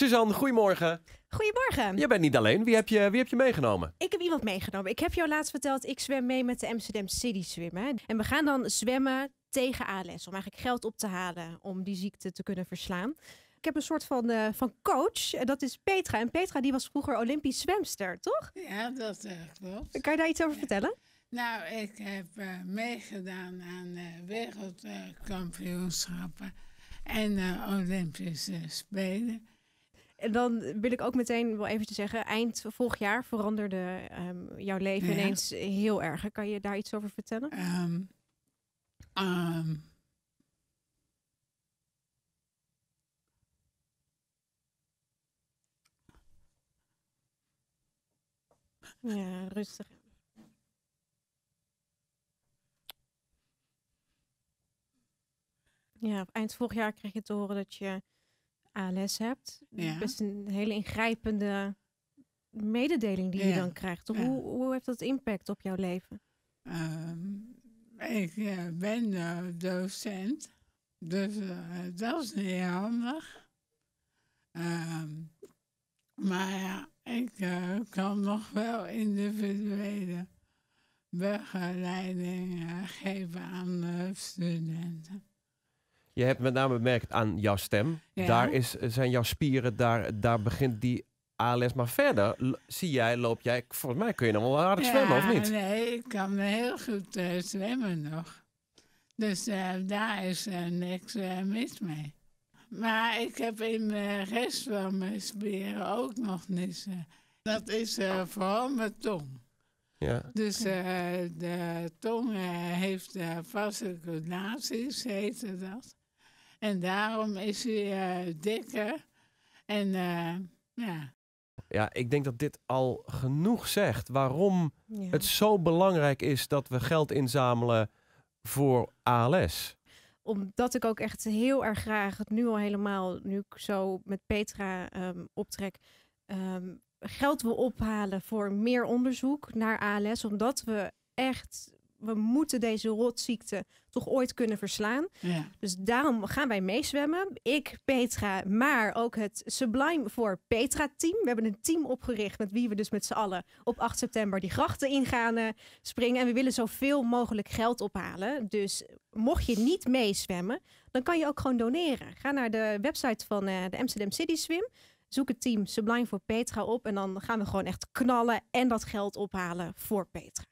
Suzanne, goedemorgen. Goedemorgen. Je bent niet alleen. Wie heb je meegenomen? Ik heb iemand meegenomen. Ik heb jou laatst verteld, ik zwem mee met de Amsterdam City Swim. Hè? En we gaan dan zwemmen tegen ALS. Om eigenlijk geld op te halen om die ziekte te kunnen verslaan. Ik heb een soort van coach. En dat is Petra. En Petra die was vroeger Olympisch zwemster, toch? Ja, dat klopt. Kan je daar iets over vertellen? Nou, ik heb meegedaan aan wereldkampioenschappen en Olympische Spelen. En dan wil ik ook meteen wel even zeggen, eind vorig jaar veranderde jouw leven ineens heel erg. Kan je daar iets over vertellen? Ja, rustig. Ja, eind vorig jaar kreeg je te horen dat je ALS hebt. Ja. Best een hele ingrijpende mededeling die je dan krijgt. Ja. Hoe heeft dat impact op jouw leven? Ik ben docent, dus dat is niet handig. Maar ja, ik kan nog wel individuele begeleiding geven aan studenten. Je hebt met name bemerkt aan jouw stem. Ja. Daar zijn jouw spieren, daar begint die ALS. Maar verder loop jij, volgens mij kun je nog wel aardig zwemmen, of niet? Nee, ik kan heel goed zwemmen nog. Dus daar is niks mis mee. Maar ik heb in de rest van mijn spieren ook nog niets. Dat is vooral mijn tong. Ja. Dus de tong heeft fasciculaties, heette dat. En daarom is hij dikker. En ja. Ja, ik denk dat dit al genoeg zegt waarom het zo belangrijk is dat we geld inzamelen voor ALS. Omdat ik ook echt heel erg graag het nu al helemaal, nu ik zo met Petra optrek, geld wil ophalen voor meer onderzoek naar ALS. Omdat we moeten deze rotziekte toch ooit kunnen verslaan. Ja. Dus daarom gaan wij meezwemmen. Ik, Petra, maar ook het Sublime voor Petra team. We hebben een team opgericht met wie we dus met z'n allen op 8 september die grachten in gaan springen. En we willen zoveel mogelijk geld ophalen. Dus mocht je niet meezwemmen, dan kan je ook gewoon doneren. Ga naar de website van de Amsterdam City Swim. Zoek het team Sublime voor Petra op. En dan gaan we gewoon echt knallen en dat geld ophalen voor Petra.